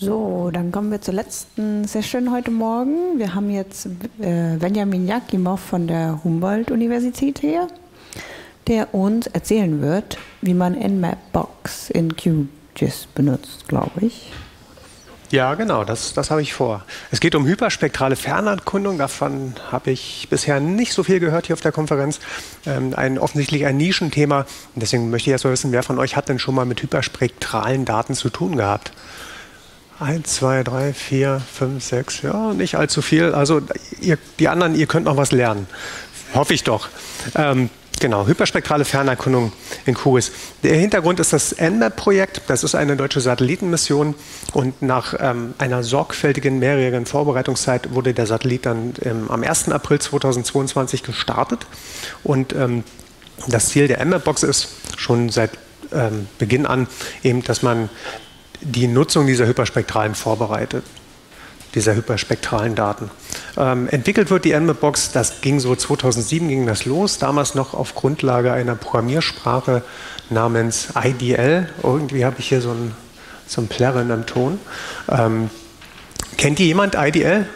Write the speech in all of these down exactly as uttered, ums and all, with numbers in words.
So, dann kommen wir zur letzten Session heute Morgen. Wir haben jetzt äh, Benjamin Jakimov von der Humboldt-Universität hier, der uns erzählen wird, wie man Nmapbox in QGIS benutzt, glaube ich. Ja, genau, das, das habe ich vor. Es geht um hyperspektrale Fernerkundung. Davon habe ich bisher nicht so viel gehört hier auf der Konferenz. Ähm, ein, offensichtlich ein Nischenthema. Und deswegen möchte ich erst mal wissen, wer von euch hat denn schon mal mit hyperspektralen Daten zu tun gehabt? Eins, zwei, drei, vier, fünf, sechs, ja, nicht allzu viel. Also ihr, die anderen, ihr könnt noch was lernen. Hoffe ich doch. Ähm, genau, hyperspektrale Fernerkundung in QGIS. Der Hintergrund ist das Nmap-Projekt. Das ist eine deutsche Satellitenmission. Und nach ähm, einer sorgfältigen mehrjährigen Vorbereitungszeit wurde der Satellit dann ähm, am ersten April zweitausendzweiundzwanzig gestartet. Und ähm, das Ziel der Nmapbox ist schon seit ähm, Beginn an eben, dass man die Nutzung dieser hyperspektralen vorbereitet, dieser hyperspektralen Daten. Ähm, entwickelt wird die Nmapbox, das ging so zweitausendsieben ging das los, damals noch auf Grundlage einer Programmiersprache namens I D L. Irgendwie habe ich hier so ein, so ein Plärren im Ton. Ähm, kennt ihr jemand I D L?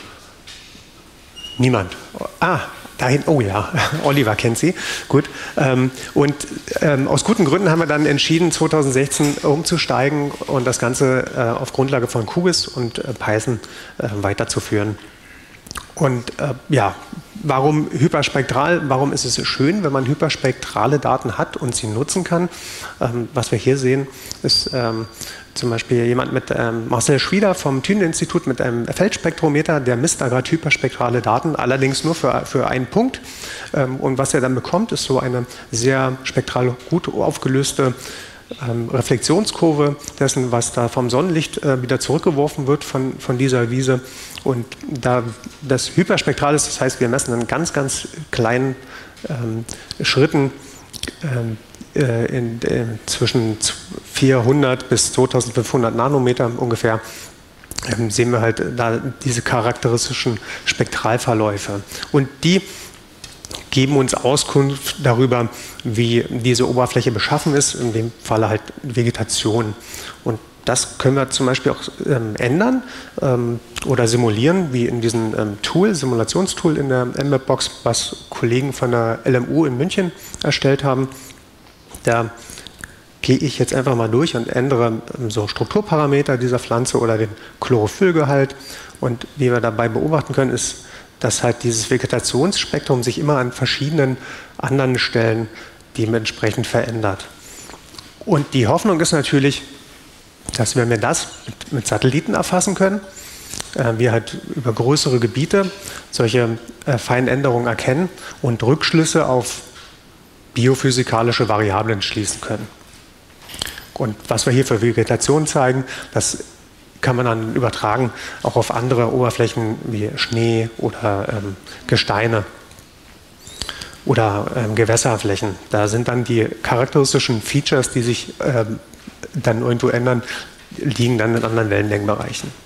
Niemand. Ah, dahin, oh ja, Oliver kennt sie. Gut. Ähm, und ähm, aus guten Gründen haben wir dann entschieden, zweitausendsechzehn umzusteigen und das Ganze äh, auf Grundlage von QGIS und äh, Python äh, weiterzuführen. Und äh, ja, warum hyperspektral? Warum ist es schön, wenn man hyperspektrale Daten hat und sie nutzen kann? Ähm, was wir hier sehen, ist ähm, zum Beispiel jemand mit ähm, Marcel Schwieder vom Thünen-Institut mit einem Feldspektrometer, der misst da gerade hyperspektrale Daten, allerdings nur für, für einen Punkt. Ähm, und was er dann bekommt, ist so eine sehr spektral gut aufgelöste ähm, Reflexionskurve dessen, was da vom Sonnenlicht äh, wieder zurückgeworfen wird von, von dieser Wiese. Und da das hyperspektral ist, das heißt, wir messen in ganz, ganz kleinen ähm, Schritten ähm, In, in zwischen vierhundert bis zweitausendfünfhundert Nanometer ungefähr, ähm, sehen wir halt da diese charakteristischen Spektralverläufe. Und die geben uns Auskunft darüber, wie diese Oberfläche beschaffen ist, in dem Falle halt Vegetation. Und das können wir zum Beispiel auch ähm, ändern ähm, oder simulieren, wie in diesem ähm, Tool, Simulationstool in der Nmapbox, was Kollegen von der L M U in München erstellt haben. Da gehe ich jetzt einfach mal durch und ändere so Strukturparameter dieser Pflanze oder den Chlorophyllgehalt. Und wie wir dabei beobachten können, ist, dass halt dieses Vegetationsspektrum sich immer an verschiedenen anderen Stellen dementsprechend verändert. Und die Hoffnung ist natürlich, dass wenn wir das mit, mit Satelliten erfassen können, äh, wir halt über größere Gebiete solche äh, feinen Änderungen erkennen und Rückschlüsse auf biophysikalische Variablen schließen können. Und was wir hier für Vegetation zeigen, das kann man dann übertragen auch auf andere Oberflächen wie Schnee oder ähm, Gesteine oder ähm, Gewässerflächen. Da sind dann die charakteristischen Features, die sich ähm, dann irgendwo ändern, liegen dann in anderen Wellenlängenbereichen.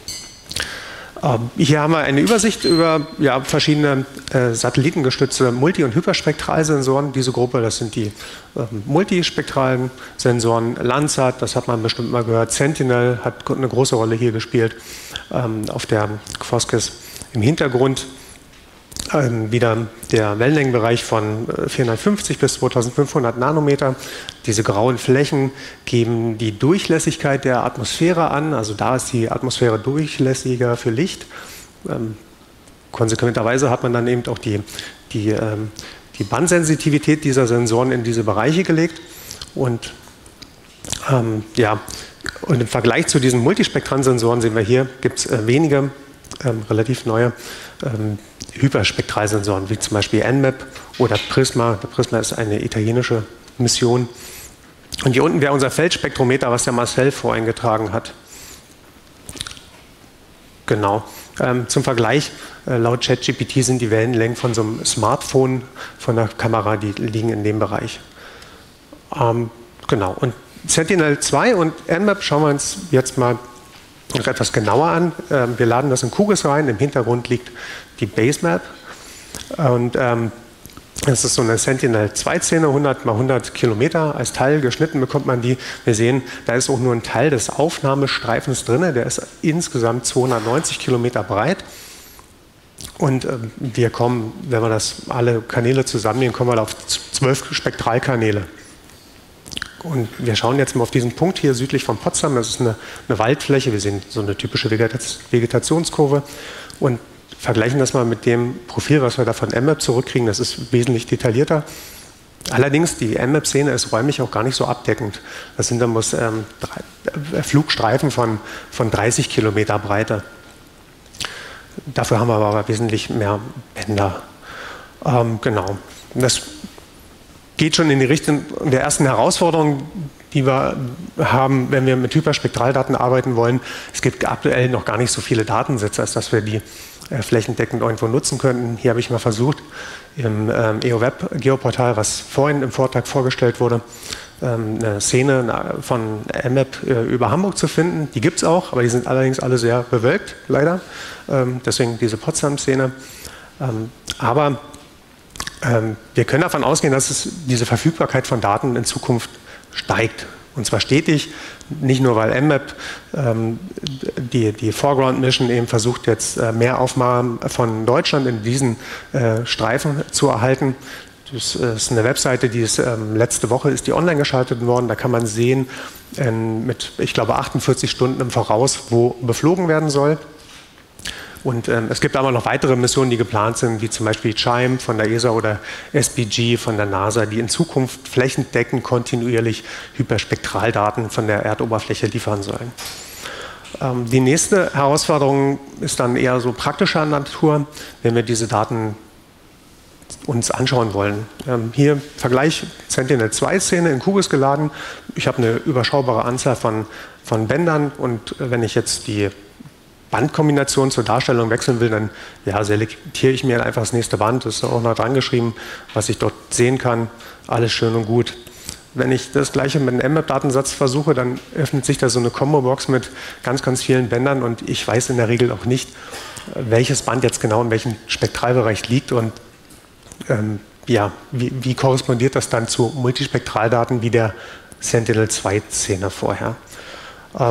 Hier haben wir eine Übersicht über ja, verschiedene äh, satellitengestützte Multi- und Hyperspektralsensoren. Diese Gruppe, das sind die äh, multispektralen Sensoren. Landsat, das hat man bestimmt mal gehört. Sentinel hat eine große Rolle hier gespielt. Ähm, auf der Q-Phoscis im Hintergrund ähm, wieder der Wellenlängenbereich von vierhundertfünfzig bis zweitausendfünfhundert Nanometer. Diese grauen Flächen geben die Durchlässigkeit der Atmosphäre an. Also da ist die Atmosphäre durchlässiger für Licht. Ähm, konsequenterweise hat man dann eben auch die, die, ähm, die Bandsensitivität dieser Sensoren in diese Bereiche gelegt. Und, ähm, ja, und im Vergleich zu diesen multispektralen Sensoren sehen wir hier, gibt es äh, wenige ähm, relativ neue ähm, Hyperspektralsensoren, wie zum Beispiel Nmap oder Prisma. Der Prisma ist eine italienische Mission. Und hier unten wäre unser Feldspektrometer, was der Marcel voreingetragen hat. Genau. Ähm, zum Vergleich, äh, laut ChatGPT sind die Wellenlängen von so einem Smartphone, von der Kamera, die liegen in dem Bereich. Ähm, genau. Und Sentinel zwei und Nmap schauen wir uns jetzt mal noch etwas genauer an. Ähm, wir laden das in QGIS rein. Im Hintergrund liegt die Basemap. Und ähm, Das ist so eine Sentinel zwei Szene, hundert mal hundert Kilometer als Teil geschnitten bekommt man die. Wir sehen, da ist auch nur ein Teil des Aufnahmestreifens drin, der ist insgesamt zweihundertneunzig Kilometer breit. Und äh, wir kommen, wenn wir das alle Kanäle zusammennehmen, kommen wir auf zwölf Spektralkanäle. Und wir schauen jetzt mal auf diesen Punkt hier südlich von Potsdam. Das ist eine, eine Waldfläche. Wir sehen so eine typische Vegetationskurve und vergleichen das mal mit dem Profil, was wir da von M M A P zurückkriegen. Das ist wesentlich detaillierter. Allerdings, die M M A P-Szene ist räumlich auch gar nicht so abdeckend. Das sind dann muss, ähm, drei, Flugstreifen von, von dreißig Kilometer Breite. Dafür haben wir aber wesentlich mehr Bänder. Ähm, genau. Das geht schon in die Richtung der ersten Herausforderung, die wir haben, wenn wir mit Hyperspektraldaten arbeiten wollen. Es gibt aktuell noch gar nicht so viele Datensätze, als dass wir die äh, flächendeckend irgendwo nutzen könnten. Hier habe ich mal versucht, im ähm, E O Web Geoportal, was vorhin im Vortrag vorgestellt wurde, ähm, eine Szene von M M A P äh, über Hamburg zu finden. Die gibt es auch, aber die sind allerdings alle sehr bewölkt, leider. Ähm, deswegen diese Potsdam-Szene. Ähm, aber ähm, wir können davon ausgehen, dass es diese Verfügbarkeit von Daten in Zukunft steigt. Und zwar stetig, nicht nur weil M M A P ähm, die, die Foreground Mission eben versucht jetzt äh, mehr Aufnahmen von Deutschland in diesen äh, Streifen zu erhalten. Das ist eine Webseite, die ist ähm, letzte Woche ist die online geschaltet worden. Da kann man sehen, äh, mit, ich glaube, achtundvierzig Stunden im Voraus, wo beflogen werden soll. Und ähm, es gibt aber noch weitere Missionen, die geplant sind, wie zum Beispiel CHIME von der E S A oder S B G von der NASA, die in Zukunft flächendeckend kontinuierlich Hyperspektraldaten von der Erdoberfläche liefern sollen. Ähm, die nächste Herausforderung ist dann eher so praktischer Natur, wenn wir diese Daten uns anschauen wollen. Ähm, hier Vergleich Sentinel zwei Szene in QGIS geladen. Ich habe eine überschaubare Anzahl von, von Bändern und wenn ich jetzt die Bandkombination zur Darstellung wechseln will, dann ja, selektiere ich mir einfach das nächste Band. Das ist auch noch dran geschrieben, was ich dort sehen kann. Alles schön und gut. Wenn ich das gleiche mit einem M M A P-Datensatz versuche, dann öffnet sich da so eine Combo-Box mit ganz, ganz vielen Bändern und ich weiß in der Regel auch nicht, welches Band jetzt genau in welchem Spektralbereich liegt und ähm, ja, wie, wie korrespondiert das dann zu Multispektraldaten wie der Sentinel zwei Szene vorher. Äh,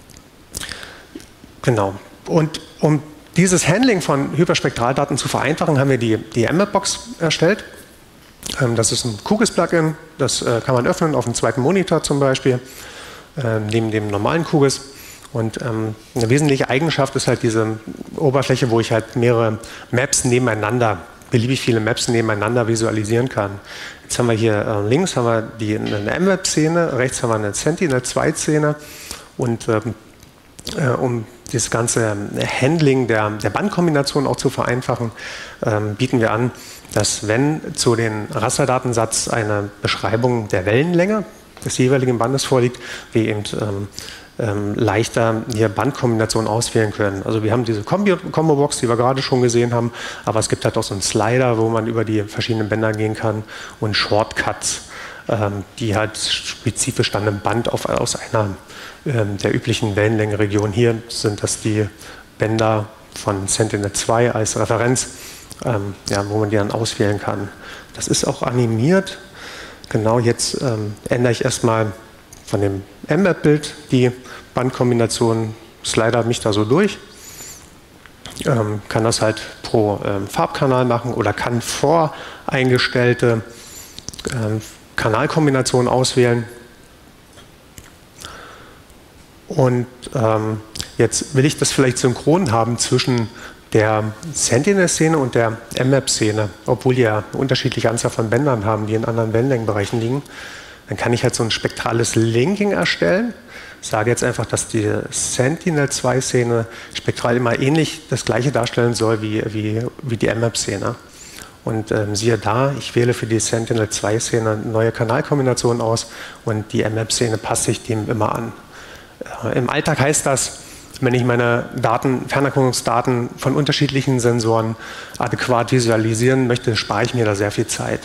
genau. Und um dieses Handling von Hyperspektraldaten zu vereinfachen, haben wir die, die M M A P-Box erstellt. Ähm, das ist ein QGIS-Plugin, das äh, kann man öffnen auf dem zweiten Monitor zum Beispiel, äh, neben dem normalen QGIS. Und ähm, eine wesentliche Eigenschaft ist halt diese Oberfläche, wo ich halt mehrere Maps nebeneinander, beliebig viele Maps nebeneinander visualisieren kann. Jetzt haben wir hier äh, links haben wir die, eine M M A P-Szene, rechts haben wir eine Sentinel zwei Szene und ähm, äh, um das ganze Handling der, der Bandkombination auch zu vereinfachen, ähm, bieten wir an, dass wenn zu den Rasterdatensatz eine Beschreibung der Wellenlänge des jeweiligen Bandes vorliegt, wir eben ähm, ähm, leichter hier Bandkombinationen auswählen können. Also wir haben diese Combo-Box, die wir gerade schon gesehen haben, aber es gibt halt auch so einen Slider, wo man über die verschiedenen Bänder gehen kann und Shortcuts, ähm, die halt spezifisch dann ein Band auf, aus einer ähm, der üblichen Wellenlängenregion, hier sind das die Bänder von Sentinel zwei als Referenz, ähm, ja, wo man die dann auswählen kann. Das ist auch animiert. Genau, jetzt ähm, ändere ich erstmal von dem M M A P-Bild die Bandkombination, slider mich da so durch, ähm, kann das halt pro ähm, Farbkanal machen oder kann voreingestellte ähm, Kanalkombinationen auswählen. Und ähm, jetzt will ich das vielleicht synchron haben zwischen der Sentinel-Szene und der M M A P-Szene, obwohl die ja eine unterschiedliche Anzahl von Bändern haben, die in anderen Wellenlängenbereichen liegen. Dann kann ich halt so ein spektrales Linking erstellen. Ich sage jetzt einfach, dass die Sentinel zwei Szene spektral immer ähnlich das gleiche darstellen soll wie, wie, wie die M M A P-Szene. Und ähm, siehe da, ich wähle für die Sentinel zwei Szene neue Kanalkombinationen aus und die M M A P-Szene passt sich dem immer an. Äh, Im Alltag heißt das, wenn ich meine Daten, Fernerkundungsdaten von unterschiedlichen Sensoren adäquat visualisieren möchte, spare ich mir da sehr viel Zeit.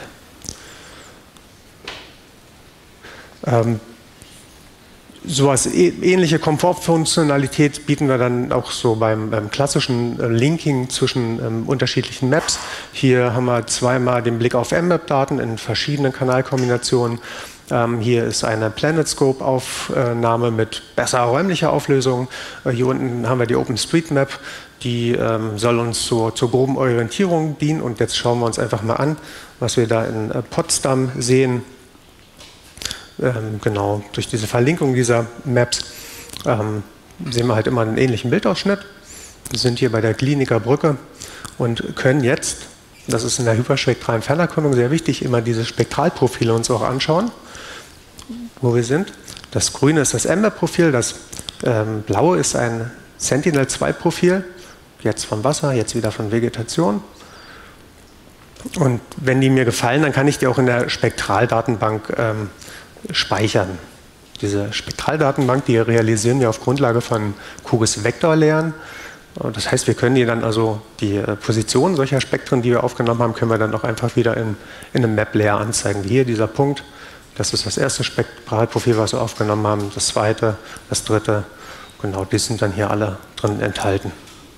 sowas ähnliche Komfortfunktionalität bieten wir dann auch so beim, beim klassischen äh, Linking zwischen ähm, unterschiedlichen Maps. Hier haben wir zweimal den Blick auf M Map-Daten in verschiedenen Kanalkombinationen. Ähm, hier ist eine PlanetScope-Aufnahme mit besserer räumlicher Auflösung. Äh, hier unten haben wir die OpenStreetMap, die ähm, soll uns so, zur groben Orientierung dienen. Und jetzt schauen wir uns einfach mal an, was wir da in äh, Potsdam sehen. Ähm, genau, durch diese Verlinkung dieser Maps ähm, sehen wir halt immer einen ähnlichen Bildausschnitt. Wir sind hier bei der Glienicker Brücke und können jetzt, das ist in der hyperspektralen Fernerkundung sehr wichtig, immer diese Spektralprofile uns auch anschauen, wo wir sind. Das Grüne ist das M Map-Profil, das ähm, Blaue ist ein Sentinel zwei Profil, jetzt von Wasser, jetzt wieder von Vegetation. Und wenn die mir gefallen, dann kann ich die auch in der Spektraldatenbank ähm, speichern. Diese Spektraldatenbank, die realisieren wir auf Grundlage von QGIS Vektorlayern. Das heißt, wir können die dann also die Position solcher Spektren, die wir aufgenommen haben, können wir dann auch einfach wieder in, in einem Map-Layer anzeigen. Wie hier dieser Punkt, das ist das erste Spektralprofil, was wir aufgenommen haben, das zweite, das dritte, genau, die sind dann hier alle drin enthalten.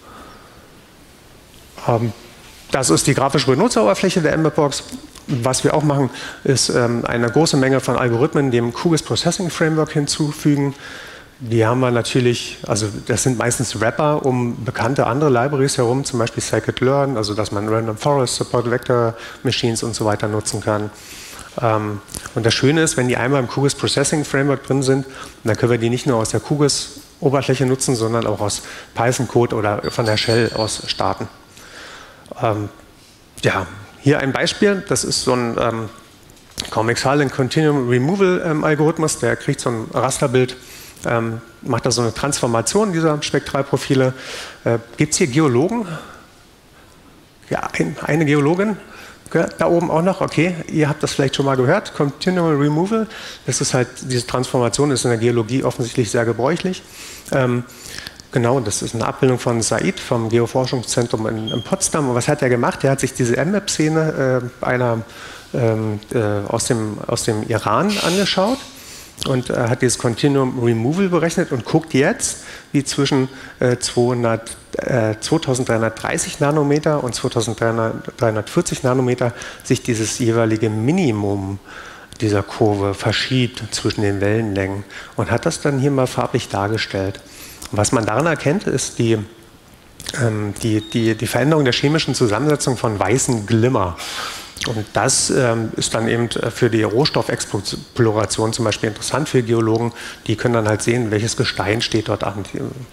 Ähm, das ist die grafische Benutzeroberfläche der M Mapbox. Was wir auch machen, ist ähm, eine große Menge von Algorithmen dem QGIS Processing Framework hinzufügen. Die haben wir natürlich, also das sind meistens Wrapper um bekannte andere Libraries herum, zum Beispiel Scikit-Learn, also dass man Random Forest, Support Vector Machines und so weiter nutzen kann. Ähm, und das Schöne ist, wenn die einmal im QGIS Processing Framework drin sind, dann können wir die nicht nur aus der QGIS Oberfläche nutzen, sondern auch aus Python-Code oder von der Shell aus starten. Ähm, ja. Hier ein Beispiel, das ist so ein ähm, Comic-Silent Continuum Removal ähm, Algorithmus, der kriegt so ein Rasterbild, ähm, macht da so eine Transformation dieser Spektralprofile. Äh, Gibt es hier Geologen? Ja, ein, eine Geologin, ja, da oben auch noch, okay, ihr habt das vielleicht schon mal gehört, Continuum Removal, das ist halt, diese Transformation ist in der Geologie offensichtlich sehr gebräuchlich. Ähm, Genau, das ist eine Abbildung von Said vom Geoforschungszentrum in, in Potsdam. Und was hat er gemacht? Er hat sich diese M Map-Szene äh, einer ähm, äh, aus, dem, aus dem Iran angeschaut und äh, hat dieses Continuum Removal berechnet und guckt jetzt, wie zwischen äh, zweihundert, äh, zweitausenddreihundertdreißig Nanometer und zweitausenddreihundertvierzig Nanometer sich dieses jeweilige Minimum dieser Kurve verschiebt zwischen den Wellenlängen und hat das dann hier mal farblich dargestellt. Was man daran erkennt, ist die, ähm, die, die, die Veränderung der chemischen Zusammensetzung von weißem Glimmer. Und das ähm, ist dann eben für die Rohstoffexploration zum Beispiel interessant für Geologen. Die können dann halt sehen, welches Gestein steht dort an.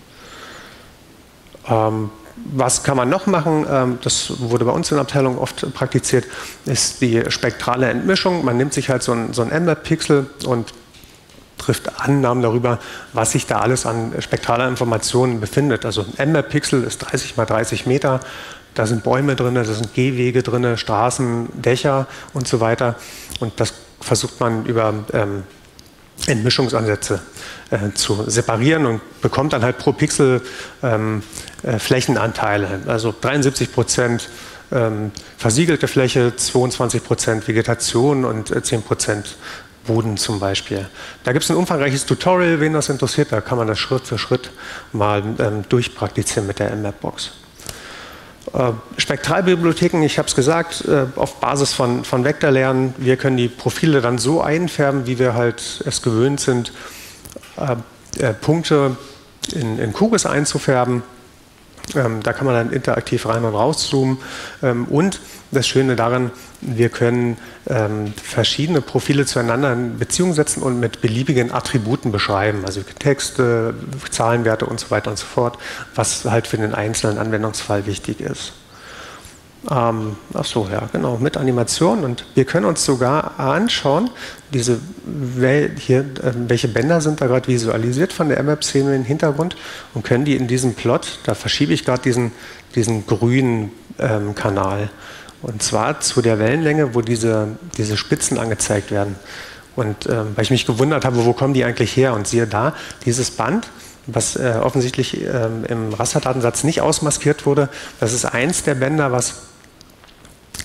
Ähm, was kann man noch machen? Ähm, das wurde bei uns in der Abteilung oft praktiziert, ist die spektrale Entmischung. Man nimmt sich halt so ein, so ein M Map-Pixel und trifft Annahmen darüber, was sich da alles an spektraler Informationen befindet. Also ein M Map-Pixel ist dreißig mal dreißig Meter, da sind Bäume drin, da sind Gehwege drin, Straßen, Dächer und so weiter. Und das versucht man über ähm, Entmischungsansätze äh, zu separieren und bekommt dann halt pro Pixel ähm, äh, Flächenanteile. Also dreiundsiebzig Prozent ähm, versiegelte Fläche, zweiundzwanzig Prozent Vegetation und äh, zehn Prozent Boden zum Beispiel. Da gibt es ein umfangreiches Tutorial, wen das interessiert, da kann man das Schritt für Schritt mal ähm, durchpraktizieren mit der M Mapbox. Äh, Spektralbibliotheken, ich habe es gesagt, äh, auf Basis von, von Vektorlernen, wir können die Profile dann so einfärben, wie wir halt es gewöhnt sind, äh, äh, Punkte in, in QGIS einzufärben. Ähm, da kann man dann interaktiv rein und raus zoomen. Ähm, und das Schöne daran, wir können ähm, verschiedene Profile zueinander in Beziehung setzen und mit beliebigen Attributen beschreiben. Also Texte, Zahlenwerte und so weiter und so fort, was halt für den einzelnen Anwendungsfall wichtig ist. Ähm, ach so, ja, genau, mit Animation. Und wir können uns sogar anschauen, diese Wel hier, äh, welche Bänder sind da gerade visualisiert von der M Map-Szene im Hintergrund und können die in diesem Plot, da verschiebe ich gerade diesen, diesen grünen ähm, Kanal. Und zwar zu der Wellenlänge, wo diese, diese Spitzen angezeigt werden. Und ähm, weil ich mich gewundert habe, wo kommen die eigentlich her? Und siehe da, dieses Band, was äh, offensichtlich ähm, im Rasterdatensatz nicht ausmaskiert wurde, das ist eins der Bänder, was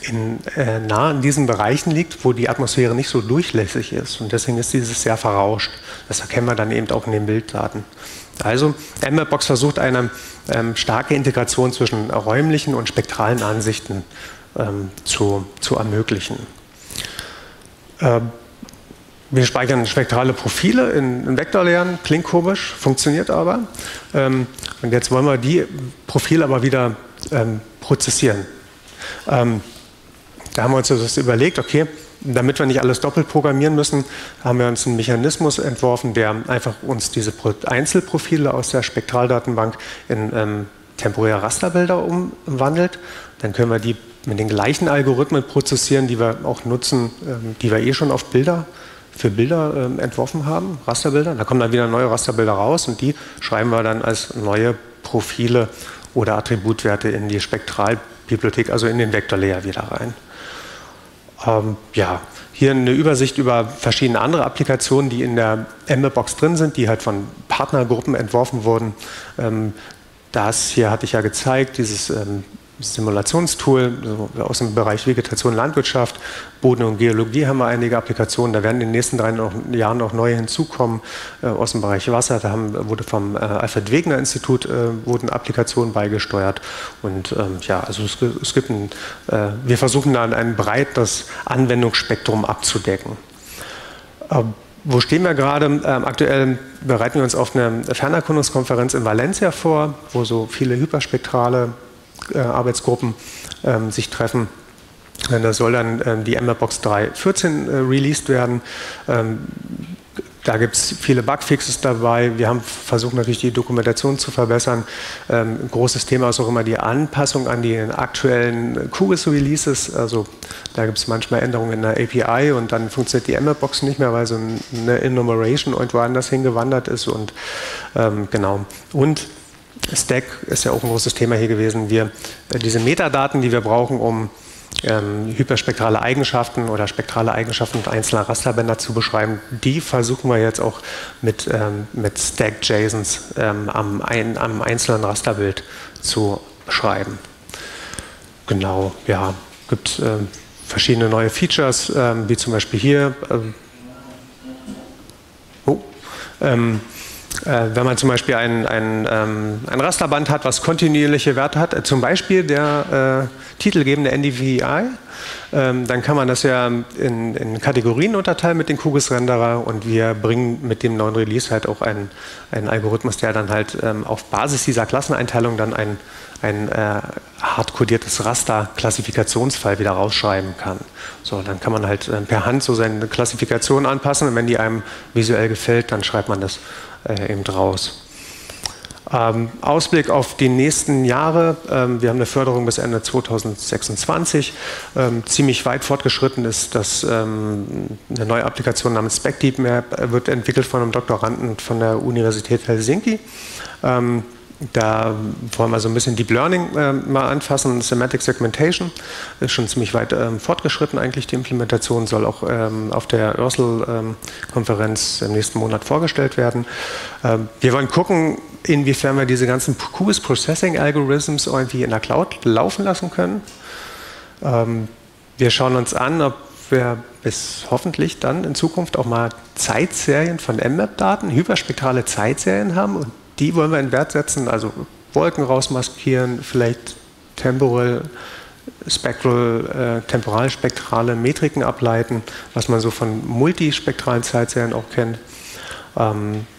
in, äh, nah in diesen Bereichen liegt, wo die Atmosphäre nicht so durchlässig ist. Und deswegen ist dieses sehr verrauscht. Das erkennen wir dann eben auch in den Bilddaten. Also M-Mapbox versucht eine ähm, starke Integration zwischen räumlichen und spektralen Ansichten ähm, zu, zu ermöglichen. Ähm, wir speichern spektrale Profile in, in Vektorlayern, klingt komisch, funktioniert aber. Ähm, und jetzt wollen wir die Profile aber wieder ähm, prozessieren. Ähm, da haben wir uns das überlegt, okay, damit wir nicht alles doppelt programmieren müssen, haben wir uns einen Mechanismus entworfen, der einfach uns diese Einzelprofile aus der Spektraldatenbank in ähm, temporäre Rasterbilder umwandelt. Dann können wir die mit den gleichen Algorithmen prozessieren, die wir auch nutzen, ähm, die wir eh schon auf Bilder, für Bilder ähm, entworfen haben, Rasterbilder. Da kommen dann wieder neue Rasterbilder raus und die schreiben wir dann als neue Profile oder Attributwerte in die Spektralbibliothek, also in den Vektorlayer wieder rein. Ähm, ja, hier eine Übersicht über verschiedene andere Applikationen, die in der M-Mapbox drin sind, die halt von Partnergruppen entworfen wurden. Ähm, das hier hatte ich ja gezeigt, dieses ähm, Simulationstool also aus dem Bereich Vegetation, Landwirtschaft, Boden und Geologie haben wir einige Applikationen. Da werden in den nächsten drei Jahren noch neue hinzukommen äh, aus dem Bereich Wasser. Da haben, wurde vom äh, Alfred-Wegener-Institut äh, wurden Applikationen beigesteuert. Und ähm, ja, also es, es gibt ein, äh, wir versuchen dann ein breites Anwendungsspektrum abzudecken. Ähm, Wo stehen wir gerade? Ähm, aktuell bereiten wir uns auf eine Fernerkundungskonferenz in Valencia vor, wo so viele hyperspektrale äh, Arbeitsgruppen ähm, sich treffen. Äh, da soll dann ähm, die M-Mapbox drei Punkt vierzehn äh, released werden. Ähm, Da gibt es viele Bugfixes dabei. Wir haben versucht, natürlich die Dokumentation zu verbessern. Ähm, ein großes Thema ist auch immer die Anpassung an die aktuellen QGIS-Releases. Also da gibt es manchmal Änderungen in der A P I und dann funktioniert die M-Mapbox nicht mehr, weil so eine Enumeration irgendwo anders hingewandert ist. Und ähm, genau. Und Stack ist ja auch ein großes Thema hier gewesen. Wir, äh, diese Metadaten, die wir brauchen, um Ähm, hyperspektrale Eigenschaften oder spektrale Eigenschaften einzelner Rasterbänder zu beschreiben, die versuchen wir jetzt auch mit, ähm, mit Stack-JSONs ähm, am, ein, am einzelnen Rasterbild zu beschreiben. Genau, ja, es gibt ähm, verschiedene neue Features, ähm, wie zum Beispiel hier. Ähm, oh, ähm, Äh, wenn man zum Beispiel ein, ein, ähm, ein Rasterband hat, was kontinuierliche Werte hat, äh, zum Beispiel der äh, titelgebende N D V I, ähm, dann kann man das ja in, in Kategorien unterteilen mit dem QGIS-Renderer und wir bringen mit dem neuen Release halt auch einen, einen Algorithmus, der dann halt ähm, auf Basis dieser Klasseneinteilung dann ein, ein äh, hardcodiertes Raster-Klassifikationsfall wieder rausschreiben kann. So, dann kann man halt äh, per Hand so seine Klassifikation anpassen und wenn die einem visuell gefällt, dann schreibt man das Äh, eben raus. Ähm, Ausblick auf die nächsten Jahre. Ähm, wir haben eine Förderung bis Ende zweitausendsechsundzwanzig. Ähm, ziemlich weit fortgeschritten ist, dass ähm, eine neue Applikation namens SpecDeepMap wird entwickelt von einem Doktoranden von der Universität Helsinki. Ähm, Da wollen wir so ein bisschen Deep Learning äh, mal anfassen. Semantic Segmentation ist schon ziemlich weit ähm, fortgeschritten eigentlich. Die Implementation soll auch ähm, auf der Ursel-Konferenz ähm, im nächsten Monat vorgestellt werden. Ähm, wir wollen gucken, inwiefern wir diese ganzen QGIS Processing Algorithms irgendwie in der Cloud laufen lassen können. Ähm, wir schauen uns an, ob wir bis hoffentlich dann in Zukunft auch mal Zeitserien von M-Map-Daten, hyperspektrale Zeitserien haben und die wollen wir in Wert setzen, also Wolken rausmaskieren, vielleicht temporal, spectral, äh, temporalspektrale Metriken ableiten, was man so von multispektralen Zeitserien auch kennt. Ähm,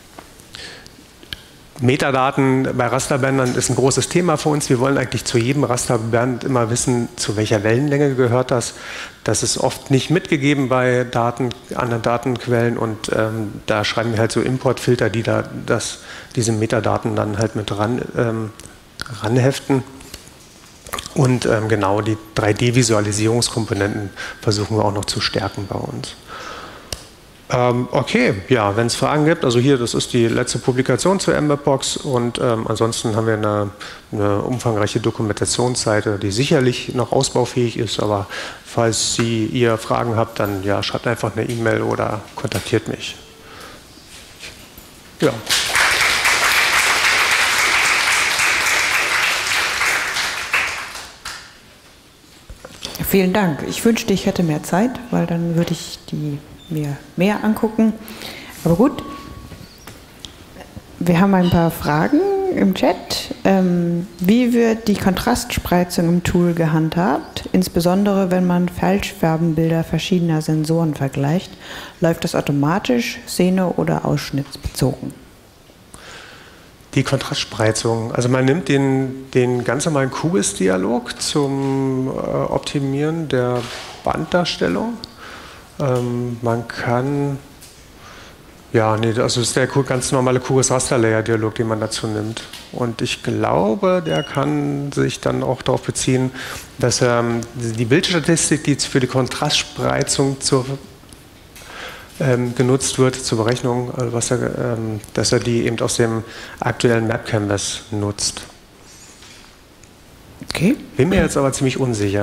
Metadaten bei Rasterbändern ist ein großes Thema für uns. Wir wollen eigentlich zu jedem Rasterband immer wissen, zu welcher Wellenlänge gehört das. Das ist oft nicht mitgegeben bei Daten, anderen Datenquellen und ähm, da schreiben wir halt so Importfilter, die da das, diese Metadaten dann halt mit ran, ähm, ranheften. Und ähm, genau die drei D-Visualisierungskomponenten versuchen wir auch noch zu stärken bei uns. Ähm, okay, ja, wenn es Fragen gibt, also hier, das ist die letzte Publikation zur M-Mapbox und ähm, ansonsten haben wir eine, eine umfangreiche Dokumentationsseite, die sicherlich noch ausbaufähig ist, aber falls Sie, ihr Fragen habt, dann ja, schreibt einfach eine E-Mail oder kontaktiert mich. Ja. vielen Dank. Ich wünschte, ich hätte mehr Zeit, weil dann würde ich die mir mehr angucken. Aber gut, wir haben ein paar Fragen im Chat. Ähm, wie wird die Kontrastspreizung im Tool gehandhabt? Insbesondere wenn man Falschfarbenbilder verschiedener Sensoren vergleicht. Läuft das automatisch, szene- oder ausschnittsbezogen? Die Kontrastspreizung, also man nimmt den, den ganz normalen Cubis-Dialog zum äh, Optimieren der Banddarstellung. Ähm, man kann, ja, nee, also das ist der ganz normale Cubis-Raster-Layer-Dialog, den man dazu nimmt. Und ich glaube, der kann sich dann auch darauf beziehen, dass er die Bildstatistik, die für die Kontrastspreizung zur Ähm, genutzt wird zur Berechnung, also was er, ähm, dass er die eben aus dem aktuellen Map Canvas nutzt. Okay. Bin mir jetzt aber ziemlich unsicher.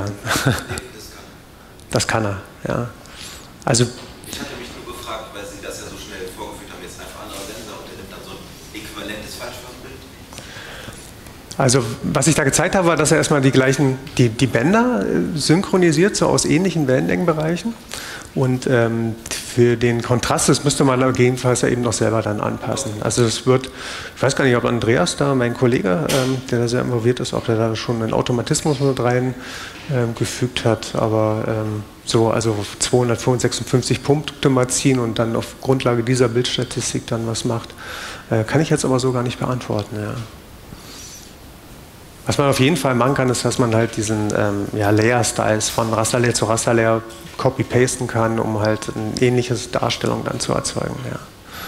Das kann er, ja. Also ich hatte mich nur gefragt, weil Sie das ja so schnell vorgeführt haben, jetzt einfach anderer Sensor und der nimmt dann so ein äquivalentes Falschfarbenbild. Also was ich da gezeigt habe, war, dass er erstmal die gleichen, die, die Bänder äh, synchronisiert, so aus ähnlichen Wellenlängenbereichen. Und ähm, für den Kontrast, das müsste man gegebenenfalls ja eben noch selber dann anpassen. Also es wird, ich weiß gar nicht, ob Andreas da, mein Kollege, ähm, der da sehr involviert ist, ob der da schon einen Automatismus mit rein ähm, gefügt hat. Aber ähm, so, also zweihundertfünfundfünfzig Punkte mal ziehen und dann auf Grundlage dieser Bildstatistik dann was macht, äh, kann ich jetzt aber so gar nicht beantworten. Ja. Was man auf jeden Fall machen kann, ist, dass man halt diesen ähm, ja, Layer-Styles von Rasterlayer zu Rasterlayer copy-pasten kann, um halt eine ähnliche Darstellung dann zu erzeugen. Ja.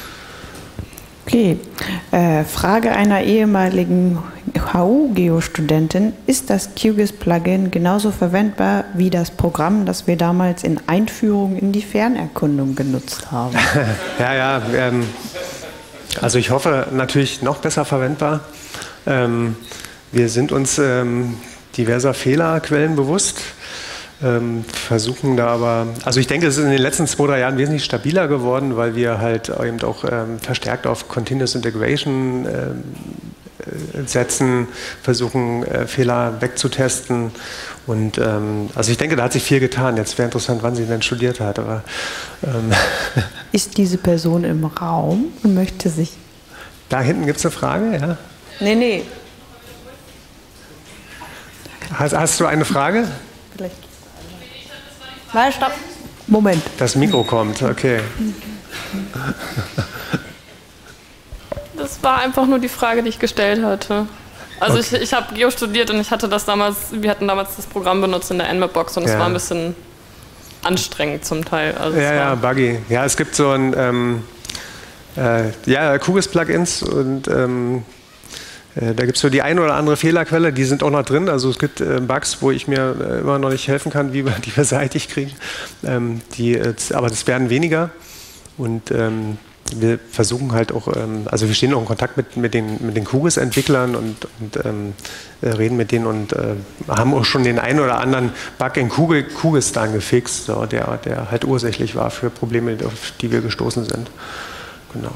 Okay, äh, Frage einer ehemaligen H U-Geo-Studentin. Ist das QGIS-Plugin genauso verwendbar wie das Programm, das wir damals in Einführung in die Fernerkundung genutzt haben? ja, ja, ähm, also ich hoffe natürlich noch besser verwendbar. Ähm, Wir sind uns ähm, diverser Fehlerquellen bewusst, ähm, versuchen da aber, also ich denke, es ist in den letzten zwei, drei Jahren wesentlich stabiler geworden, weil wir halt eben auch ähm, verstärkt auf Continuous Integration ähm, äh, setzen, versuchen äh, Fehler wegzutesten und ähm, also ich denke, da hat sich viel getan. Jetzt wäre interessant, wann sie denn studiert hat. Aber, ähm ist diese Person im Raum und möchte sich... Da hinten gibt es eine Frage, ja? Nee, nee. Hast, hast du eine Frage? Vielleicht. Nein, stopp. Moment. Das Mikro kommt, okay. Das war einfach nur die Frage, die ich gestellt hatte. Also okay. ich, ich habe Geo studiert und ich hatte das damals, wir hatten damals das Programm benutzt in der Nmapbox und es ja. war ein bisschen anstrengend zum Teil. Also ja, ja, buggy. Ja, es gibt so ein, ähm, äh, ja, QGIS-Plugins und ähm, da gibt es so die eine oder andere Fehlerquelle, die sind auch noch drin. Also es gibt äh, Bugs, wo ich mir äh, immer noch nicht helfen kann, wie wir die beseitigt kriegen. Ähm, die, äh, aber das werden weniger. Und ähm, wir versuchen halt auch, ähm, also wir stehen auch in Kontakt mit, mit den, mit den QGIS-Entwicklern und, und ähm, reden mit denen und äh, haben auch schon den einen oder anderen Bug in QGIS dann gefixt, so, der, der halt ursächlich war für Probleme, auf die wir gestoßen sind. Genau.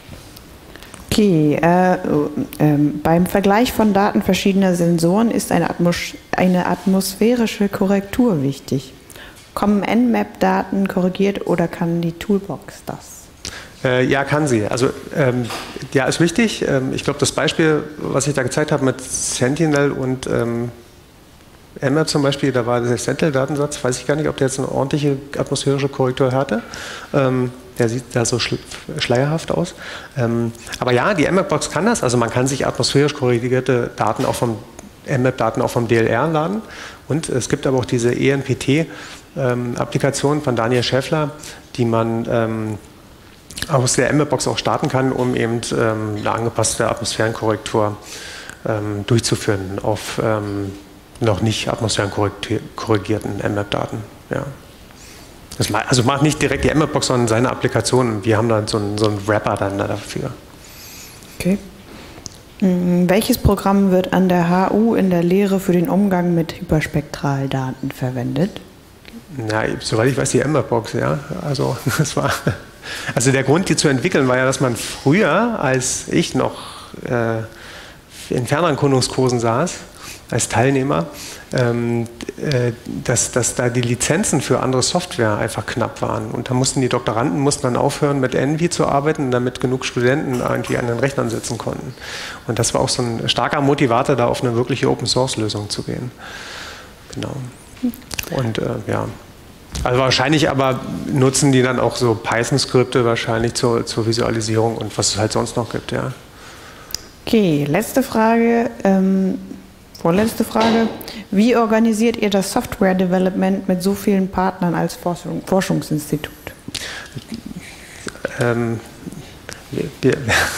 Okay, äh, äh, beim Vergleich von Daten verschiedener Sensoren ist eine, Atmos eine atmosphärische Korrektur wichtig. Kommen Nmap-Daten korrigiert oder kann die Toolbox das? Äh, ja, kann sie. Also ähm, ja, ist wichtig. Ähm, ich glaube, das Beispiel, was ich da gezeigt habe mit Sentinel und ähm, Nmap zum Beispiel, da war der Sentinel-Datensatz, weiß ich gar nicht, ob der jetzt eine ordentliche atmosphärische Korrektur hatte. Ähm, Der sieht da so schleierhaft aus. Ähm, aber ja, die Nmapbox kann das. Also man kann sich atmosphärisch korrigierte Daten auch vom Nmap-Daten auch vom D L R laden. Und es gibt aber auch diese E N P T-Applikation ähm, von Daniel Schäffler, die man ähm, aus der Nmapbox auch starten kann, um eben ähm, eine angepasste Atmosphärenkorrektur ähm, durchzuführen auf ähm, noch nicht atmosphärenkorrigierten Nmap-Daten. Ja. Das macht, also macht nicht direkt die Nmapbox, sondern seine Applikation. Wir haben dann so einen, so einen Wrapper dann dafür. Okay. Welches Programm wird an der H U in der Lehre für den Umgang mit Hyperspektraldaten verwendet? Na, soweit ich weiß, die Nmapbox, ja. Also, das war, also der Grund, die zu entwickeln, war ja, dass man früher, als ich noch äh, in Fernerkundungskursen saß, als Teilnehmer, ähm, äh, dass, dass da die Lizenzen für andere Software einfach knapp waren. Und da mussten die Doktoranden mussten dann aufhören, mit Envy zu arbeiten, damit genug Studenten irgendwie an den Rechnern sitzen konnten. Und das war auch so ein starker Motivator, da auf eine wirkliche Open-Source-Lösung zu gehen. Genau. Und äh, ja, also wahrscheinlich aber nutzen die dann auch so Python-Skripte wahrscheinlich zur, zur Visualisierung und was es halt sonst noch gibt, ja. Okay, letzte Frage, ähm, vorletzte Frage. Wie organisiert ihr das Software-Development mit so vielen Partnern als Forschung, Forschungsinstitut? Ähm, wir,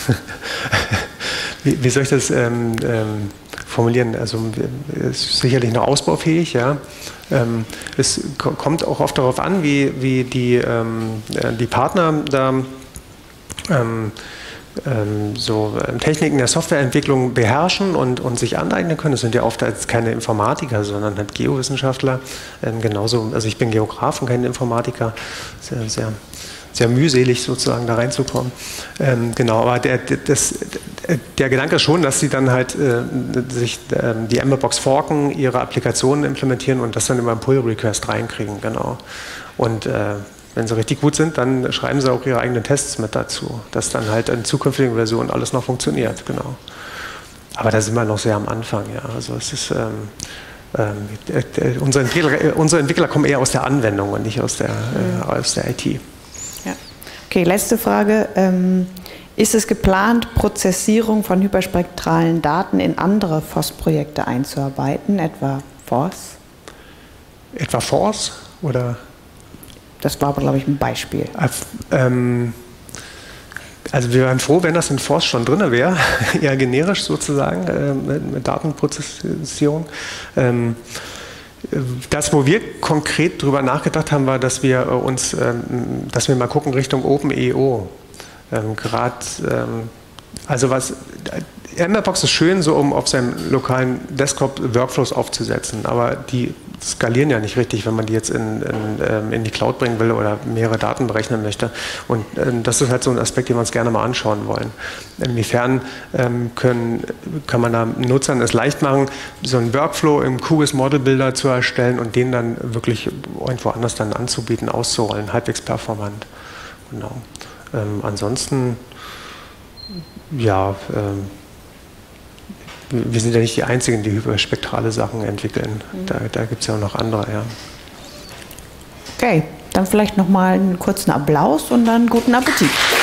wie, wie soll ich das ähm, ähm, formulieren? Also es ist sicherlich noch ausbaufähig, ja. Ähm, es kommt auch oft darauf an, wie, wie die, ähm, die Partner da ähm, ähm, so Techniken der Softwareentwicklung beherrschen und, und sich aneignen können. Das sind ja oft als keine Informatiker, sondern halt Geowissenschaftler. Ähm, genauso, also ich bin Geograf und kein Informatiker. Sehr, sehr, sehr mühselig sozusagen da reinzukommen. Ähm, genau, aber der, das, der Gedanke ist schon, dass sie dann halt äh, sich äh, die Emberbox forken, ihre Applikationen implementieren und das dann über einen Pull-Request reinkriegen, genau. Und äh, wenn sie richtig gut sind, dann schreiben sie auch ihre eigenen Tests mit dazu, dass dann halt in zukünftigen Versionen alles noch funktioniert, genau. Aber da sind wir noch sehr am Anfang, ja. Also es ist ähm, ähm, unsere, Entwickler, unsere Entwickler kommen eher aus der Anwendung und nicht aus der, mhm. äh, aus der I T. Ja. Okay, letzte Frage. Ähm, ist es geplant, Prozessierung von hyperspektralen Daten in andere F O S-Projekte einzuarbeiten, etwa Force? Etwa Force oder? Das war aber, glaube ich, ein Beispiel. Ähm, also wir wären froh, wenn das in Force schon drin wäre, eher generisch sozusagen, äh, mit, mit Datenprozessierung. Ähm, das, wo wir konkret drüber nachgedacht haben, war, dass wir uns, ähm, dass wir mal gucken Richtung OpenEO. Ähm, Gerade, ähm, also was, Emberbox ist schön, so um auf seinem lokalen Desktop Workflows aufzusetzen, aber die skalieren ja nicht richtig, wenn man die jetzt in, in, in die Cloud bringen will oder mehrere Daten berechnen möchte. Und ähm, das ist halt so ein Aspekt, den wir uns gerne mal anschauen wollen. Inwiefern ähm, können, kann man da Nutzern es leicht machen, so einen Workflow im QGIS Model Builder zu erstellen und den dann wirklich irgendwo anders dann anzubieten, auszurollen, halbwegs performant. Genau. Ähm, ansonsten, ja, ähm, wir sind ja nicht die Einzigen, die hyperspektrale Sachen entwickeln. Mhm. Da, da gibt es ja auch noch andere, ja. Okay, dann vielleicht nochmal einen kurzen Applaus und dann guten Appetit.